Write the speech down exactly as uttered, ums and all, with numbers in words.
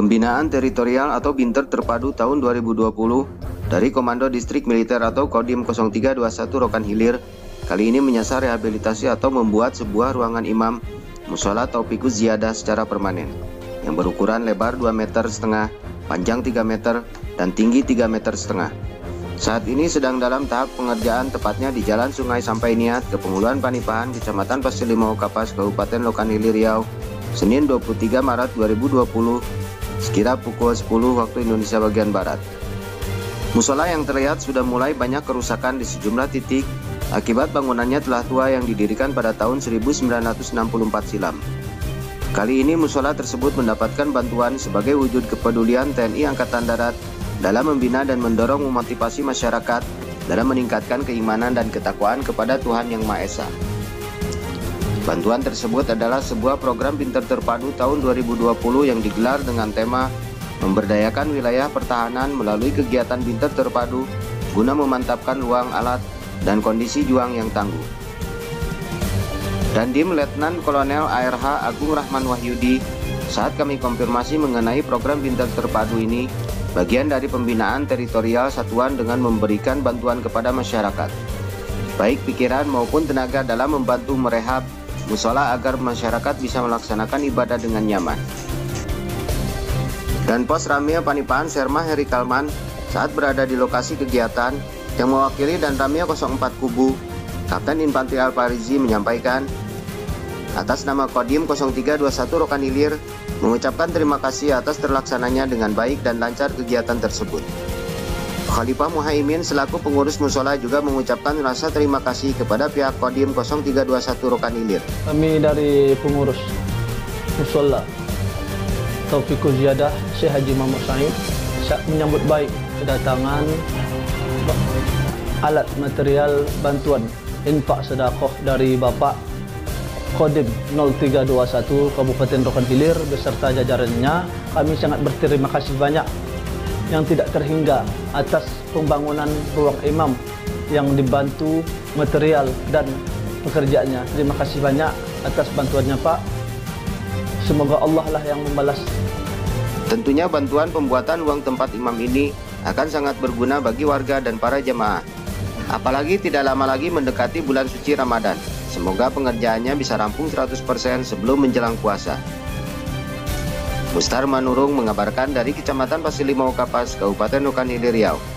Pembinaan Teritorial atau Binter Terpadu tahun dua ribu dua puluh dari Komando Distrik Militer atau Kodim nol tiga dua satu Rokan Hilir kali ini menyasar rehabilitasi atau membuat sebuah ruangan imam Mushola Taufikus Ziyadah secara permanen yang berukuran lebar dua meter setengah, panjang tiga meter, dan tinggi tiga meter setengah. Saat ini sedang dalam tahap pengerjaan, tepatnya di Jalan Sungai Sampai Niat, Kepenguluan Panipahan, Kecamatan Pasir Limau Kapas, Kabupaten Rokan Hilir Riau, Senin dua puluh tiga Maret dua ribu dua puluh, sekira pukul sepuluh waktu Indonesia bagian Barat. Musola yang terlihat sudah mulai banyak kerusakan di sejumlah titik akibat bangunannya telah tua yang didirikan pada tahun seribu sembilan ratus enam puluh empat silam. Kali ini musola tersebut mendapatkan bantuan sebagai wujud kepedulian T N I Angkatan Darat dalam membina dan mendorong memotivasi masyarakat dalam meningkatkan keimanan dan ketakwaan kepada Tuhan Yang Maha Esa. Bantuan tersebut adalah sebuah program Binter Terpadu tahun dua ribu dua puluh yang digelar dengan tema memberdayakan wilayah pertahanan melalui kegiatan Binter Terpadu guna memantapkan luang alat dan kondisi juang yang tangguh. Dandim Letnan Kolonel A R H Agung Rahman Wahyudi, saat kami konfirmasi mengenai program Binter Terpadu ini, bagian dari pembinaan teritorial satuan dengan memberikan bantuan kepada masyarakat, baik pikiran maupun tenaga dalam membantu merehab musola agar masyarakat bisa melaksanakan ibadah dengan nyaman. Dan Pos Ramil Panipahan Serma Heri Kalman saat berada di lokasi kegiatan yang mewakili dan Ramil nol empat Kubu, Kapten Infanteri Alfarizi menyampaikan atas nama Kodim nol tiga dua satu Rokan Hilir mengucapkan terima kasih atas terlaksananya dengan baik dan lancar kegiatan tersebut. Khalifah Muhaimin selaku pengurus musola juga mengucapkan rasa terima kasih kepada pihak Kodim nol tiga dua satu Rokan Hilir. Kami dari pengurus musola Taufikus Ziyadah Syekh Haji Muhammad Said menyambut baik kedatangan alat material bantuan infak sedekah dari Bapak Kodim nol tiga dua satu Kabupaten Rokan Hilir beserta jajarannya. Kami sangat berterima kasih banyak yang tidak terhingga atas pembangunan ruang imam yang dibantu material dan pekerjaannya. Terima kasih banyak atas bantuannya, Pak. Semoga Allah lah yang membalas. Tentunya bantuan pembuatan ruang tempat imam ini akan sangat berguna bagi warga dan para jemaah. Apalagi tidak lama lagi mendekati bulan suci Ramadan. Semoga pengerjaannya bisa rampung seratus persen sebelum menjelang puasa. Mustar Manurung mengabarkan dari Kecamatan Pasir Limau Kapas, Kabupaten Rokan Hilir Riau.